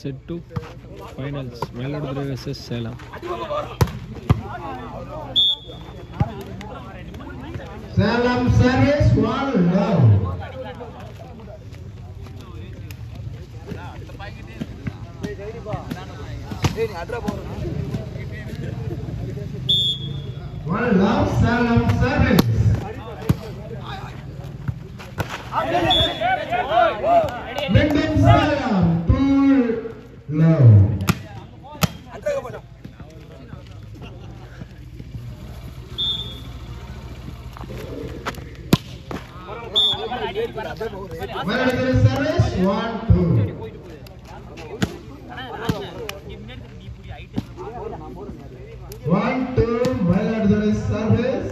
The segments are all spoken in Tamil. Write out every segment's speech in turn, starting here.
set to finals. Mayiladuthurai vs Salem. Salem service 1-0. One love Salem service. Midden Salem 2-0. Mayiladuthurai service 1-2. 1-2 Mayiladuthurai service.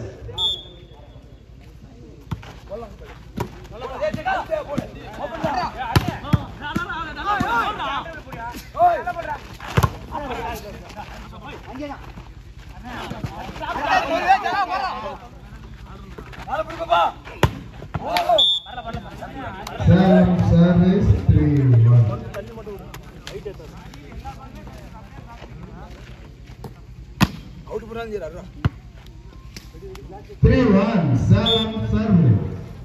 Salem service 3-1. 3-1 Salem service.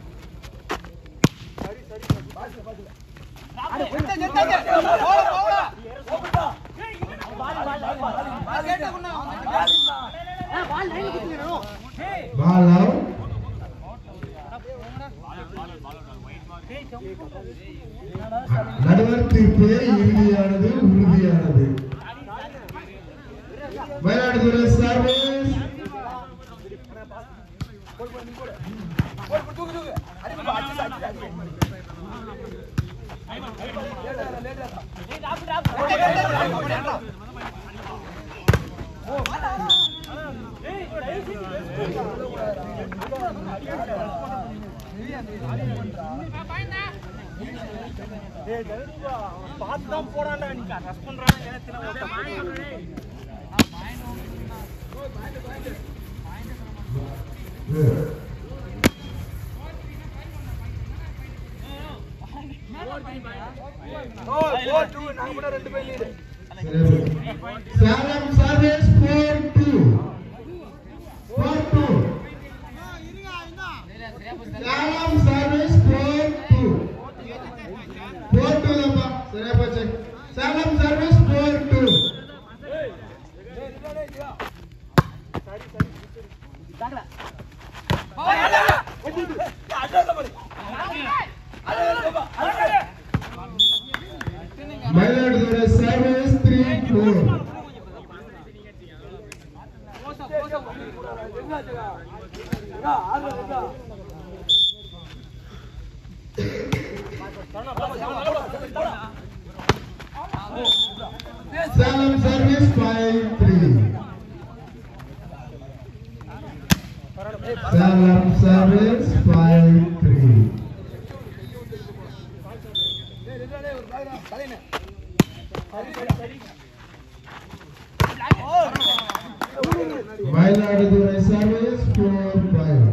Ball out. நடுவர் தீர்ப்பு இறுதியானது உறுதியானது. மயிலாடுதுறை சர்வீஸ் பாத்துதான் போறான்டா நீ ரஸ் பண்றானே ஏத்துல Salem service 4-2. 4-2. Salem service 4-2. 4-2 lamba. Seriya pache. Salem service 4-2. Mayiladuthurai service 3-4. Salem service 5-3. Salem service 5-3. Mayiladuthurai service 4-5.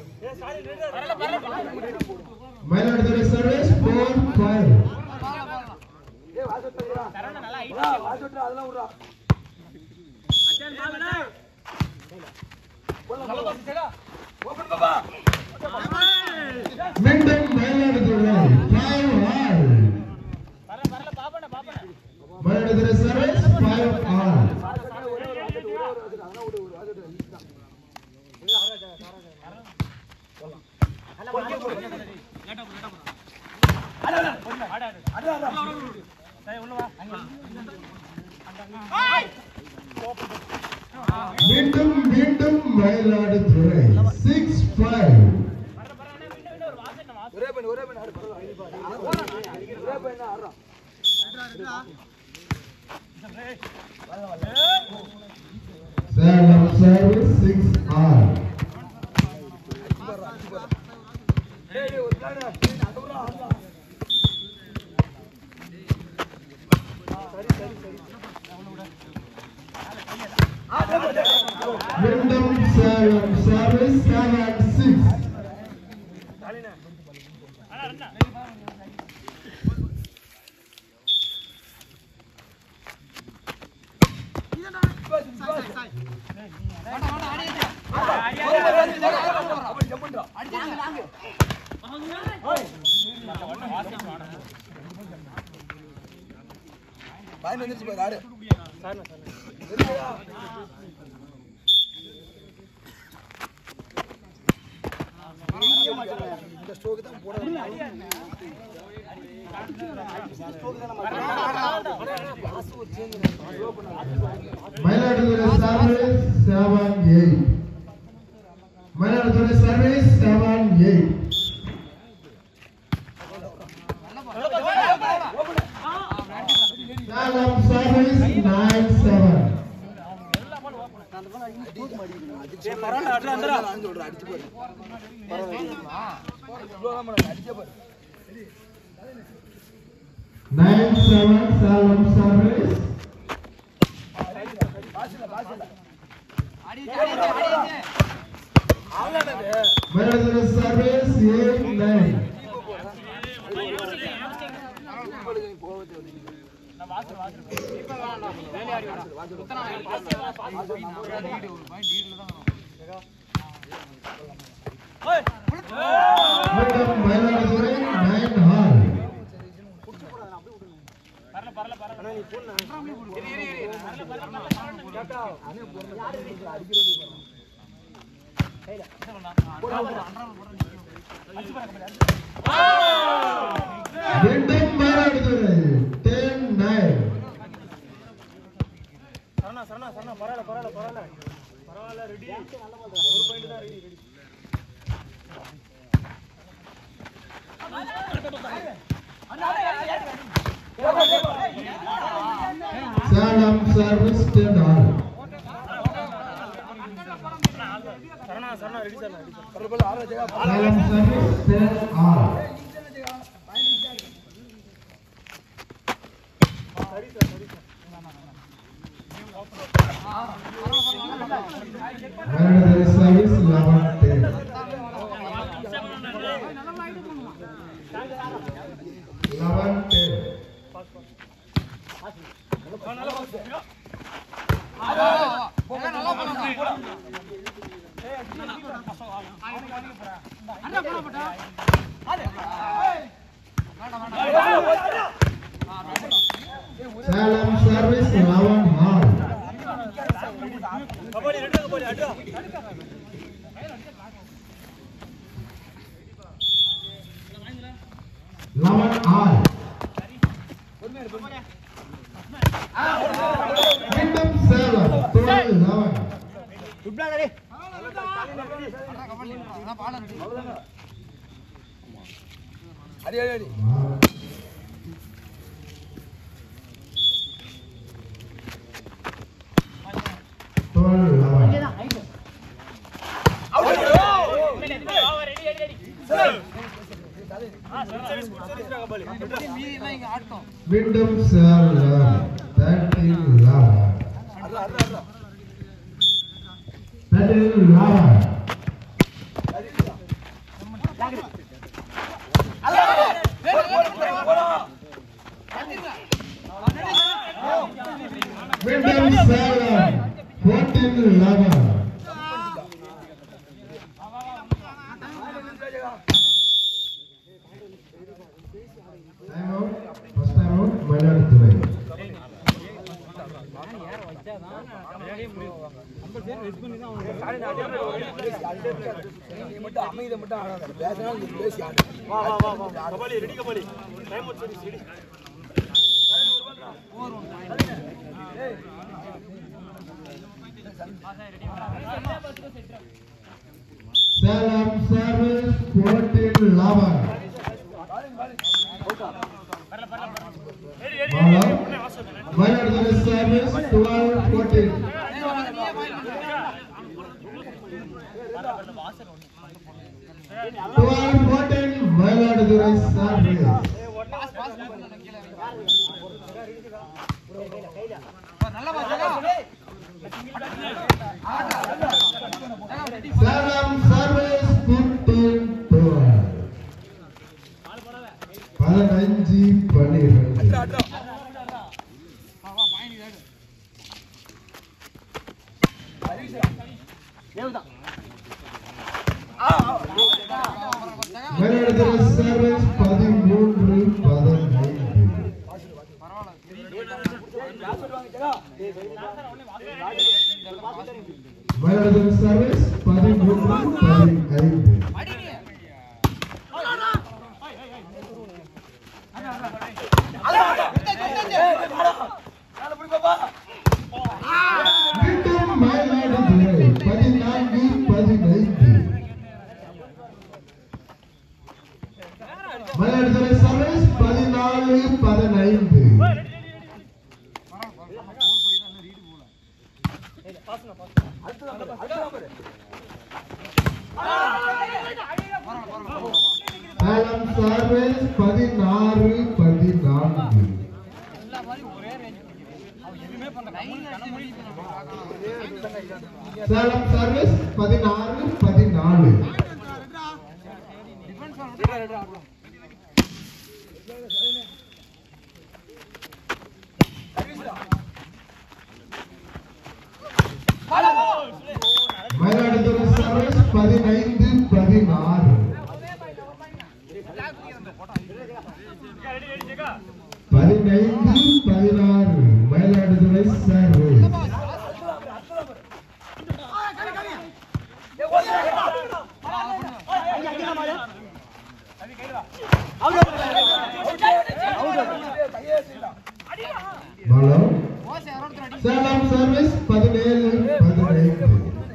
Mayiladuthurai service 4-5. Midden Mayiladuthurai 5-all. Mayiladuthurai service 5-all. மீண்டும் Mayiladuthurai 6-5. Salem service 6-all. Wyndham Salem service 7-6. பாய் வந்துச்சு போய் ஆடு இந்த ஸ்டோக் தான் போட Mayiladuthurai service 7-8. Mayiladuthurai service 7-8. Salam service 9-7. Nine seven Salam service. Mayiladuthurai service 8-9. Mayiladuthurai 9-all. Windham Mayiladuthurai 10-9. Salam service 10-all. Salam service 10-all. Mayiladuthurai service 11-10. 11-10. Salam service 11-all. Windham Salam 12-11. அடி அடி அடி 12-11. Windham Salam 13-11. 13-11. Windham Salam 14-11. Time out. First time out. Mayiladuthurai. நீ மட்டும் அமைதியை மட்டும் ஆடாத பேசினாலும் நீ பேசி ஆடு Salam service 14-11. Mayiladuthurai service 12-14. 12-14 Mayiladuthurai service. Salam service 15-12. 15-12. Mayiladuthurai service 13-15. Mayiladuthurai service 13-15. மீண்டும் Mayiladuthurai 14-15. Mayiladuthurai service 14-15. Salem service 16-14. Salem service 16-14. Mayiladuthurai service 15-16. 15-16 Mayiladuthurai service. Salem service 17-15.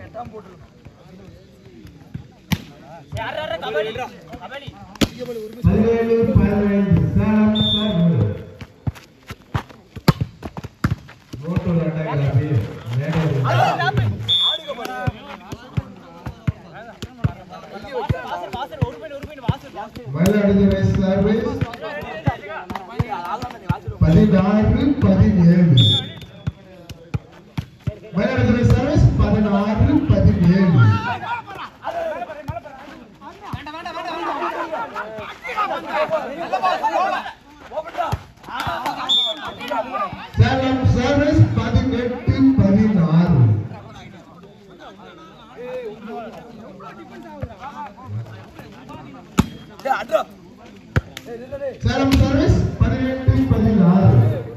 Mayiladuthurai service 16-17. Mayiladuthurai service 16-17. Salem service 18-16. Salem service 18-16.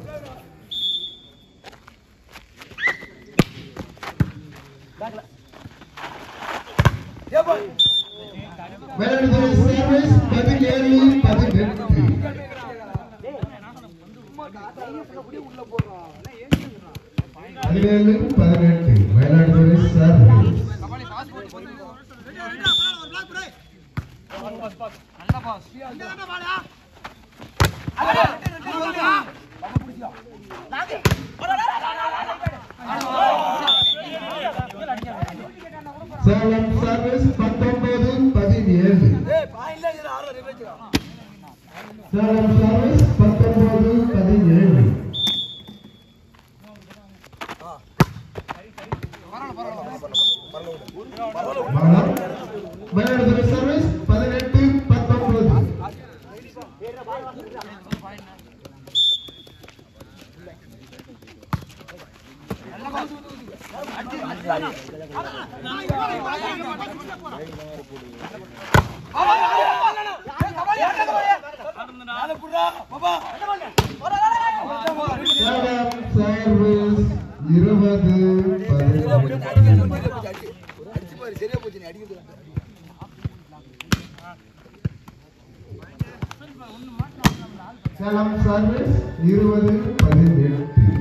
Mayiladuthurai service 17-18. 17-18 Mayiladuthurai service. Salem service 19-17. Salem service 19-17. Mayiladuthurai service 18-19. Salem service 20-18.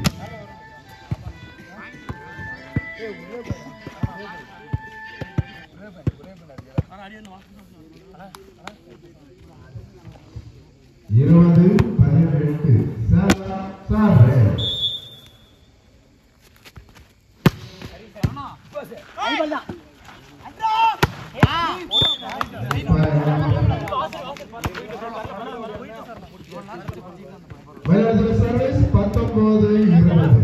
Mayiladuthurai service 19-20.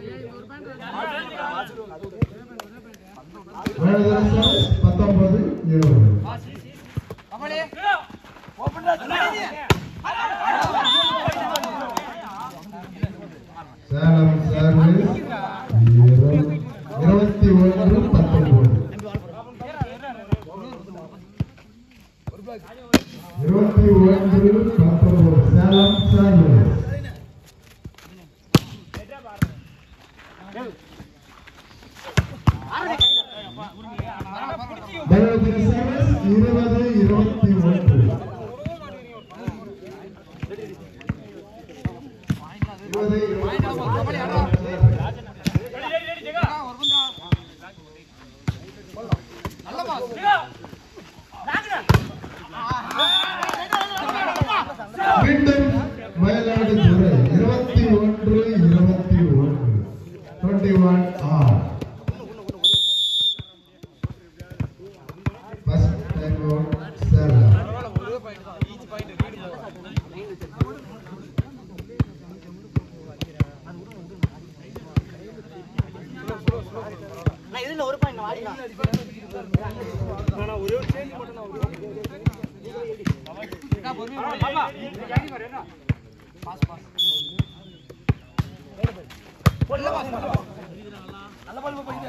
Mayiladuthurai service 19-20. Salem service 21-19. 21-19 Salem service. மீண்டும் Mayiladuthurai 21-21 are first time out Salem. இதுல ஒரு பாயிண்ட் வாடிக்கலாம் ஆனா ஒரே ஒரு சேஞ்ச் மட்டும் நான் பாப்பா ஜாகி வர என்ன பாஸ் போடல பாஸ் நல்ல பால் போயிடு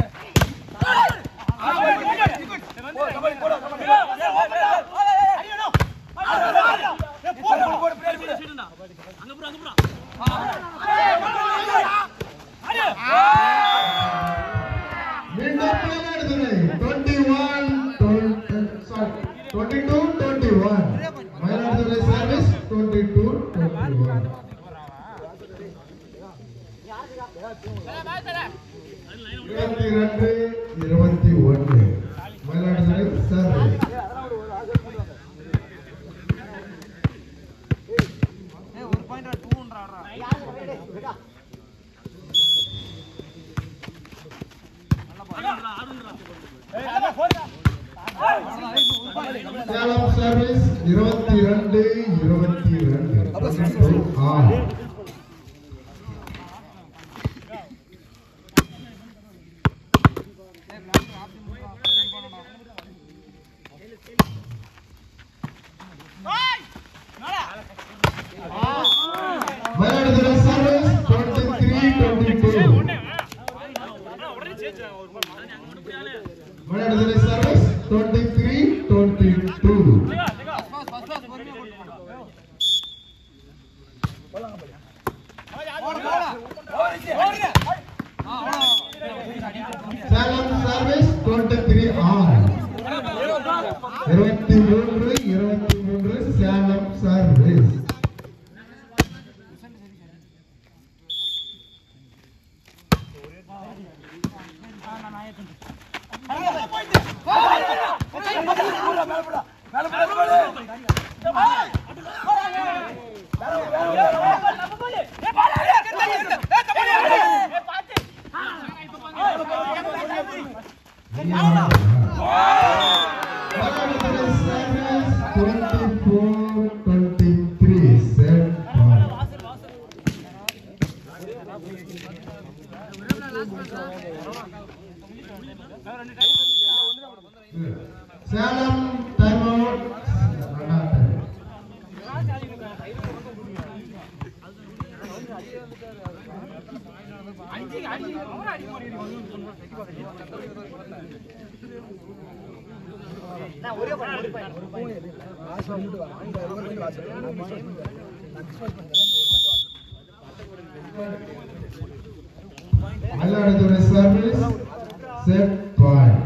Salam service 22-22 Salam service 23 on 23 Salam service Salam time out. Mailaduthurai service set point.